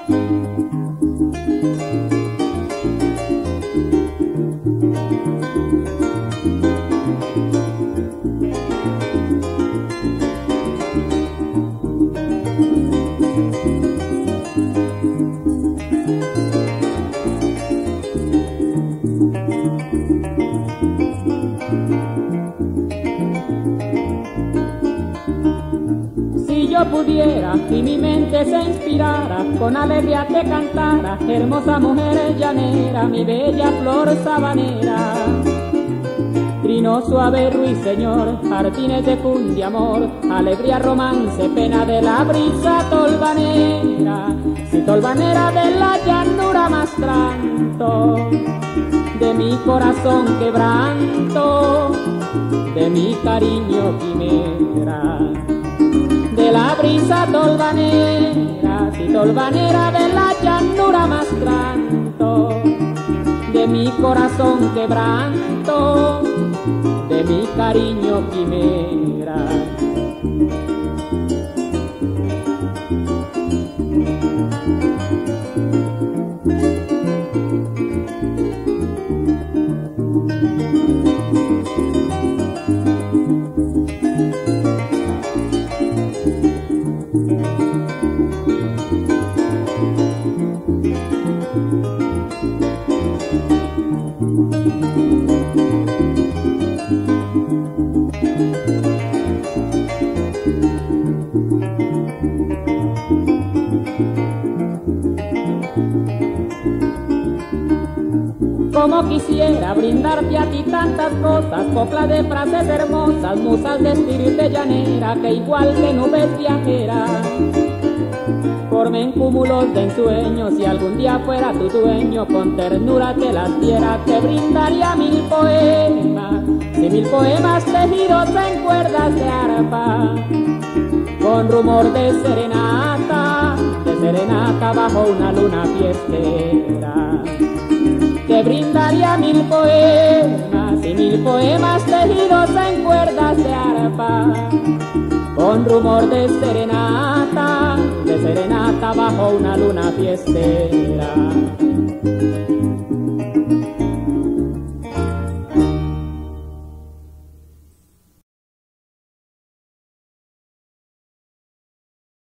Si yo pudiera y mi mente se inspirara, con alegría te cantara, hermosa mujer llanera, mi bella flor sabanera. Trino suave, ruiseñor, jardines de fun de amor, alegría, romance, pena de la brisa tolvanera. Si tolvanera de la llanura más tranto, de mi corazón quebranto, de mi cariño quimera. De la brisa tolvanera, si tolvanera de la llanura más tranto, de mi corazón quebranto, de mi cariño quimera. Como quisiera brindarte a ti tantas cosas, coplas de frases hermosas, musas de espíritu llanera, que igual que nubes viajeras formen cúmulos de ensueños. Si algún día fuera tu dueño, con ternura te las diera, te brindaría 1000 poemas, y 1000 poemas tejidos en cuerdas de arpa, con rumor de serenata bajo una luna fiestera. Te brindaría 1000 poemas y 1000 poemas tejidos en cuerdas de arpa, con rumor de serenata bajo una luna fiestera.